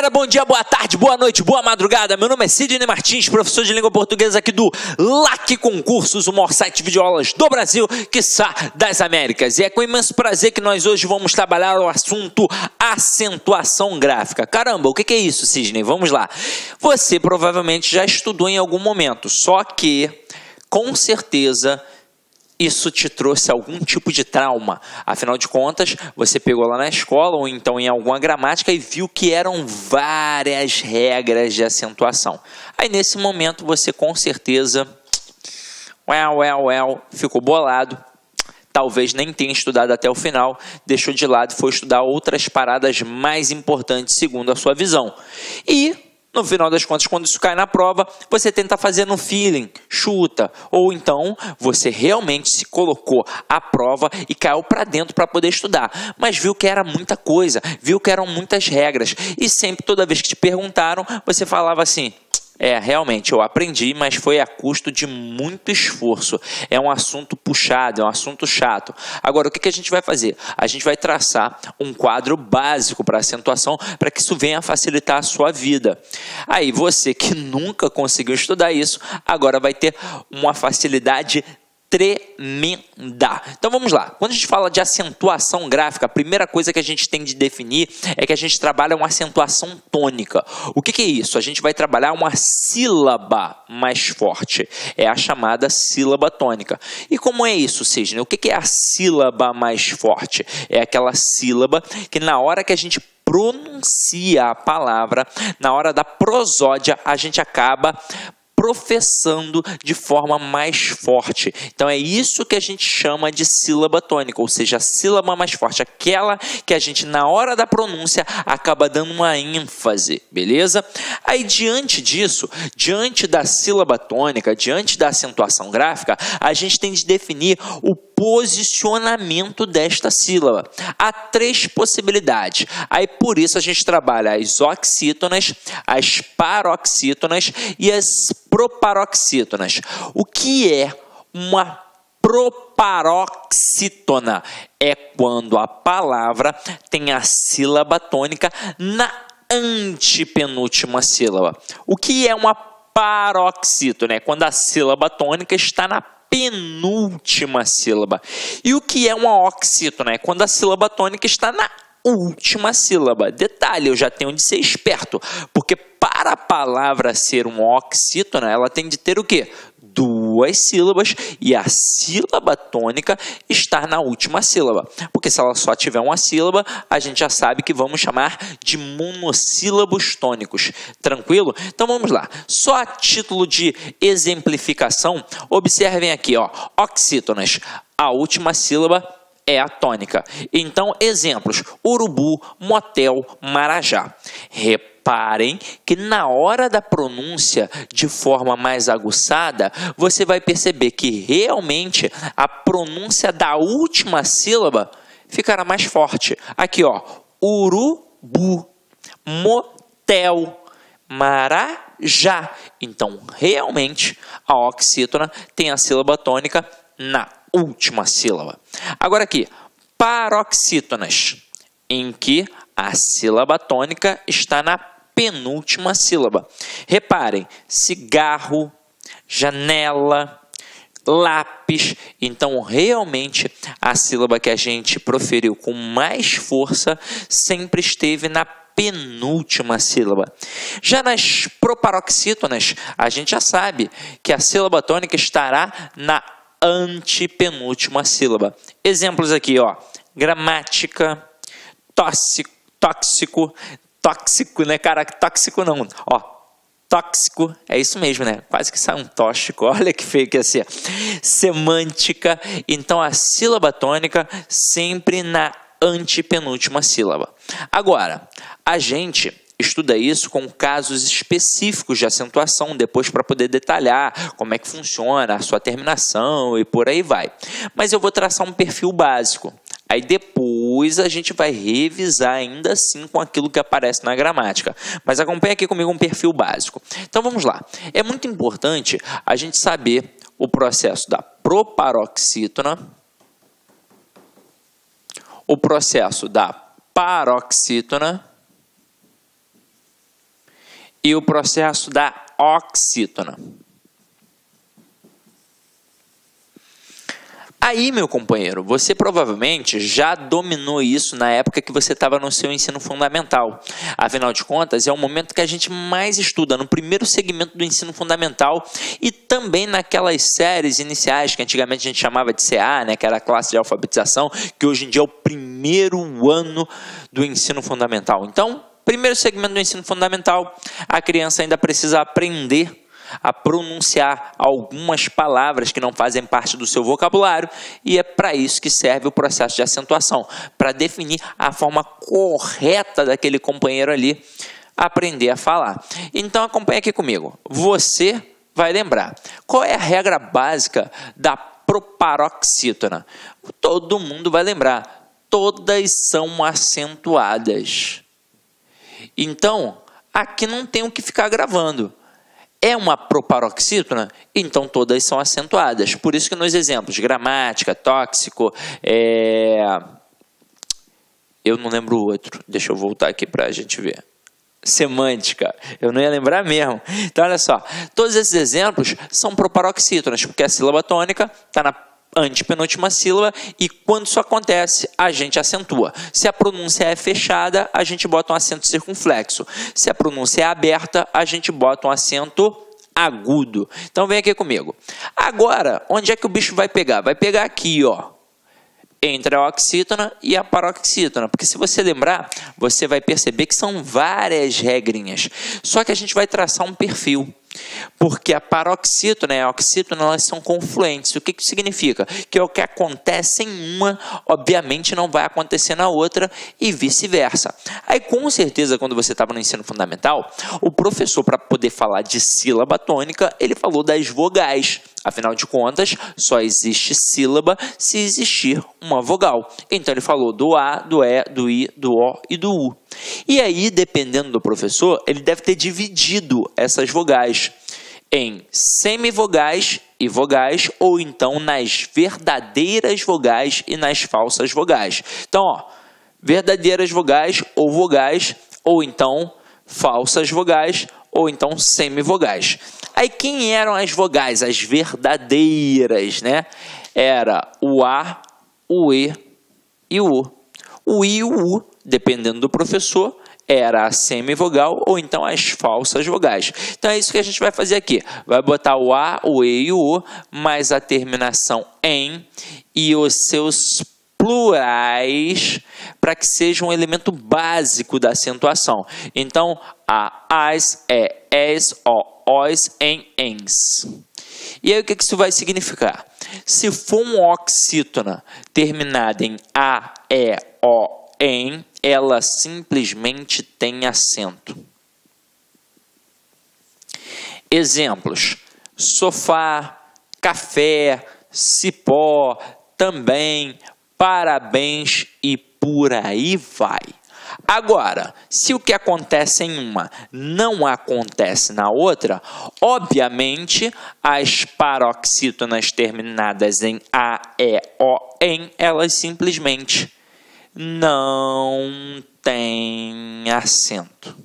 galera, bom dia, boa tarde, boa noite, boa madrugada. Meu nome é Sidney Martins, professor de língua portuguesa aqui do LAC Concursos, o maior site de videoaulas do Brasil, quiçá das Américas. E é com imenso prazer que nós hoje vamos trabalhar o assunto acentuação gráfica. Caramba, o que é isso, Sidney? Vamos lá. Você provavelmente já estudou em algum momento, só que, com certeza, isso te trouxe algum tipo de trauma. Afinal de contas, você pegou lá na escola ou então em alguma gramática e viu que eram várias regras de acentuação. Aí nesse momento você com certeza ficou bolado. Talvez nem tenha estudado até o final, deixou de lado e foi estudar outras paradas mais importantes segundo a sua visão. E no final das contas, quando isso cai na prova, você tenta fazer no feeling, chuta, ou então você realmente se colocou à prova e caiu para dentro para poder estudar, mas viu que era muita coisa, viu que eram muitas regras, e sempre, toda vez que te perguntaram, você falava assim: realmente, eu aprendi, mas foi a custo de muito esforço. É um assunto puxado, é um assunto chato. Agora, o que a gente vai fazer? A gente vai traçar um quadro básico para acentuação, para que isso venha a facilitar a sua vida. Aí, você que nunca conseguiu estudar isso, agora vai ter uma facilidade tremenda. Então vamos lá. Quando a gente fala de acentuação gráfica, a primeira coisa que a gente tem de definir é que a gente trabalha uma acentuação tônica. O que é isso? A gente vai trabalhar uma sílaba mais forte. É a chamada sílaba tônica. E como é isso, Sidney? O que é a sílaba mais forte? É aquela sílaba que na hora que a gente pronuncia a palavra, na hora da prosódia, a gente acaba professando de forma mais forte. Então é isso que a gente chama de sílaba tônica, ou seja, a sílaba mais forte, aquela que a gente na hora da pronúncia acaba dando uma ênfase, beleza? Aí diante disso, diante da sílaba tônica, diante da acentuação gráfica, a gente tem de definir o posicionamento desta sílaba. Há três possibilidades. Aí por isso a gente trabalha as oxítonas, as paroxítonas e as proparoxítonas. O que é uma proparoxítona? É quando a palavra tem a sílaba tônica na antepenúltima sílaba. O que é uma paroxítona? É quando a sílaba tônica está na penúltima sílaba. E o que é uma oxítona? É quando a sílaba tônica está na última sílaba. Detalhe, eu já tenho de ser esperto, porque para a palavra ser uma oxítona, ela tem de ter o quê? Duas sílabas e a sílaba tônica estar na última sílaba. Porque se ela só tiver uma sílaba, a gente já sabe que vamos chamar de monossílabos tônicos. Tranquilo? Então vamos lá. Só a título de exemplificação, observem aqui, ó, oxítonas. A última sílaba é a tônica. Então, exemplos: urubu, motel, marajá. Reparem que na hora da pronúncia, de forma mais aguçada, você vai perceber que realmente a pronúncia da última sílaba ficará mais forte. Aqui, ó, urubu, motel, marajá. Então, realmente, a oxítona tem a sílaba tônica na última sílaba. Agora aqui, paroxítonas, em que a sílaba tônica está na penúltima sílaba. Reparem, cigarro, janela, lápis. Então, realmente, a sílaba que a gente proferiu com mais força sempre esteve na penúltima sílaba. Já nas proparoxítonas, a gente já sabe que a sílaba tônica estará na antepenúltima sílaba. Exemplos aqui, ó: gramática, tóxico, né, cara? Tóxico não, ó, tóxico, é isso mesmo, né? Quase que sai um tóxico, olha que feio que ia ser. Semântica. Então a sílaba tônica sempre na antepenúltima sílaba. Agora, a gente estuda isso com casos específicos de acentuação depois para poder detalhar como é que funciona a sua terminação e por aí vai. Mas eu vou traçar um perfil básico. Aí depois a gente vai revisar ainda assim com aquilo que aparece na gramática. Mas acompanha aqui comigo um perfil básico. Então vamos lá. É muito importante a gente saber o processo da proparoxítona, o processo da paroxítona e o processo da oxítona. Aí, meu companheiro, você provavelmente já dominou isso na época que você estava no seu ensino fundamental. Afinal de contas, é o momento que a gente mais estuda, no primeiro segmento do ensino fundamental e também naquelas séries iniciais que antigamente a gente chamava de CA, né, que era a classe de alfabetização, que hoje em dia é o primeiro ano do ensino fundamental. Então, primeiro segmento do ensino fundamental, a criança ainda precisa aprender a pronunciar algumas palavras que não fazem parte do seu vocabulário, e é para isso que serve o processo de acentuação, para definir a forma correta daquele companheiro ali aprender a falar. Então acompanha aqui comigo. Você vai lembrar qual é a regra básica da proparoxítona. Todo mundo vai lembrar. Todas são acentuadas. Então aqui não tem o que ficar gravando. É uma proparoxítona? Então todas são acentuadas. Por isso que nos exemplos, gramática, tóxico, eu não lembro o outro. Deixa eu voltar aqui para a gente ver. Semântica. Eu não ia lembrar mesmo. Então, olha só. Todos esses exemplos são proparoxítonas, porque a sílaba tônica está na antepenúltima sílaba e quando isso acontece, a gente acentua. Se a pronúncia é fechada, a gente bota um acento circunflexo. Se a pronúncia é aberta, a gente bota um acento agudo. Então vem aqui comigo. Agora, onde é que o bicho vai pegar? Vai pegar aqui, ó, entre a oxítona e a paroxítona. Porque se você lembrar, você vai perceber que são várias regrinhas. Só que a gente vai traçar um perfil. Porque a paroxítona e a oxítona, elas são confluentes. O que isso significa? Que o que acontece em uma, obviamente, não vai acontecer na outra e vice-versa. Aí, com certeza, quando você estava no ensino fundamental, o professor, para poder falar de sílaba tônica, ele falou das vogais. Afinal de contas, só existe sílaba se existir uma vogal. Então, ele falou do A, do E, do I, do O e do U. E aí, dependendo do professor, ele deve ter dividido essas vogais em semivogais e vogais, ou então nas verdadeiras vogais e nas falsas vogais. Então, ó, verdadeiras vogais, ou então falsas vogais, ou então semivogais. Aí, quem eram as vogais? As verdadeiras, né? Era o A, o E e o U. O I e o U, dependendo do professor, era a semivogal ou então as falsas vogais. Então é isso que a gente vai fazer aqui. Vai botar o A, o E e o U, mais a terminação em e os seus plurais para que seja um elemento básico da acentuação. Então, as, es, os, ens. E aí o que isso vai significar? Se for uma oxítona terminada em a, e, o, em, ela simplesmente tem acento. Exemplos: sofá, café, cipó, também, parabéns e por aí vai. Agora, se o que acontece em uma não acontece na outra, obviamente as paroxítonas terminadas em a, e, o, em, elas simplesmente não têm acento.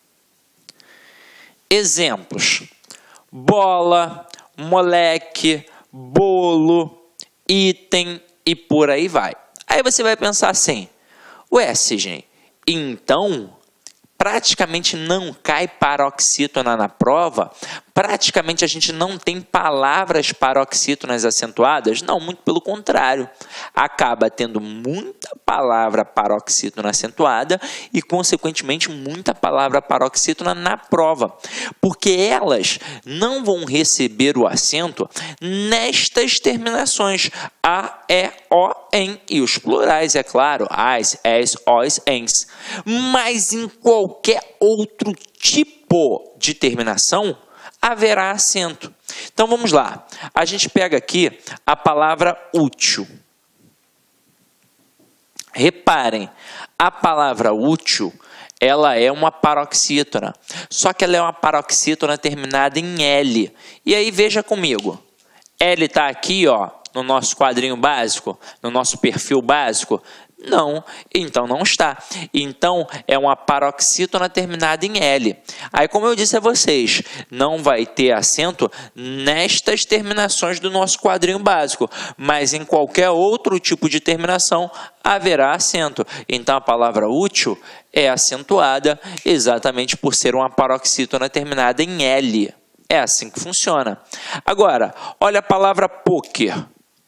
Exemplos: bola, moleque, bolo, item e por aí vai. Aí você vai pensar assim: ué, Sidney, então praticamente não cai paroxítona na prova? Praticamente a gente não tem palavras paroxítonas acentuadas? Não, muito pelo contrário. Acaba tendo muita palavra paroxítona acentuada e, consequentemente, muita palavra paroxítona na prova. Porque elas não vão receber o acento nestas terminações a, e, o, em e os plurais, é claro, as, es, os, ens. Mas em qualquer outro tipo de terminação, haverá acento. Então vamos lá. A gente pega aqui a palavra útil. Reparem, a palavra útil, ela é uma paroxítona. Só que ela é uma paroxítona terminada em L. E aí veja comigo. L está aqui, ó, no nosso quadrinho básico, no nosso perfil básico. Não, então não está. Então é uma paroxítona terminada em L. Aí, como eu disse a vocês, não vai ter acento nestas terminações do nosso quadrinho básico, mas em qualquer outro tipo de terminação haverá acento. Então a palavra útil é acentuada exatamente por ser uma paroxítona terminada em L. É assim que funciona. Agora, olha a palavra poker.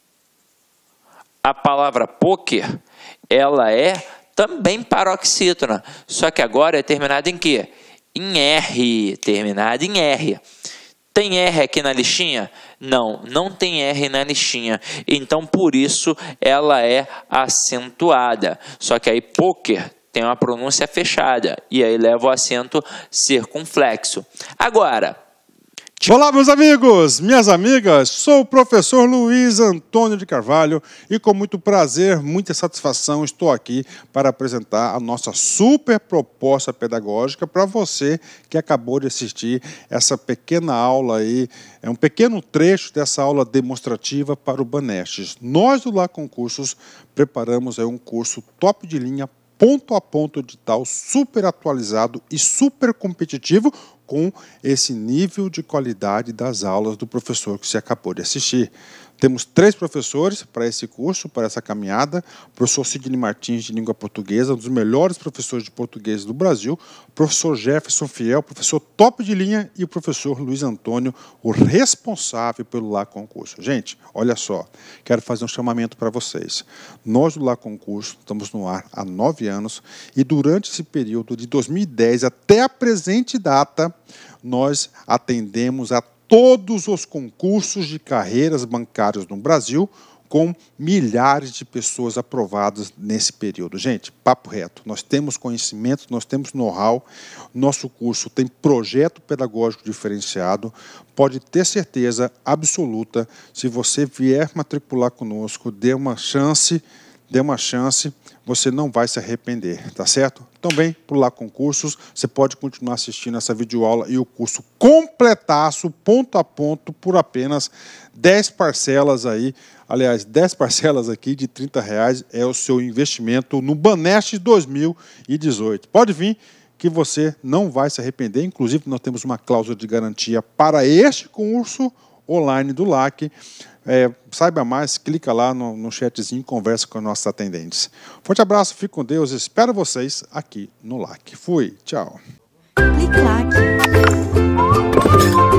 A palavra poker, ela é também paroxítona, só que agora é terminada em quê? Em R, terminada em R. Tem R aqui na listinha? Não, não tem R na listinha. Então, por isso, ela é acentuada. Só que aí, poker tem uma pronúncia fechada, e aí leva o acento circunflexo. Agora... Olá, meus amigos, minhas amigas, sou o professor Luiz Antônio de Carvalho e com muito prazer, muita satisfação, estou aqui para apresentar a nossa super proposta pedagógica para você que acabou de assistir essa pequena aula aí, é um pequeno trecho dessa aula demonstrativa para o Banestes. Nós do Lá Concursos preparamos aí um curso top de linha, ponto a ponto edital, super atualizado e super competitivo, com esse nível de qualidade das aulas do professor que você acabou de assistir. Temos 3 professores para esse curso, para essa caminhada. O professor Sidney Martins, de língua portuguesa, um dos melhores professores de português do Brasil. O professor Jefferson Fiel, professor top de linha. E o professor Luiz Antônio, o responsável pelo Lá Concurso. Gente, olha só, quero fazer um chamamento para vocês. Nós do Lá Concurso estamos no ar há 9 anos e durante esse período de 2010 até a presente data, nós atendemos a todos os concursos de carreiras bancárias no Brasil, com milhares de pessoas aprovadas nesse período. Gente, papo reto, nós temos conhecimento, nós temos know-how, nosso curso tem projeto pedagógico diferenciado, pode ter certeza absoluta, se você vier matricular conosco, dê uma chance, você não vai se arrepender, tá certo? Então vem para o Lá Concursos, você pode continuar assistindo essa videoaula e o curso completaço, ponto a ponto, por apenas 10 parcelas aí, aliás, 10 parcelas aqui de R$30 é o seu investimento no Banestes 2018. Pode vir que você não vai se arrepender, inclusive nós temos uma cláusula de garantia para este curso online do LAC. Saiba mais, clica lá no chatzinho e conversa com os nossos atendentes. Forte abraço, fique com Deus, espero vocês aqui no LAC. Fui, tchau. Clique LAC.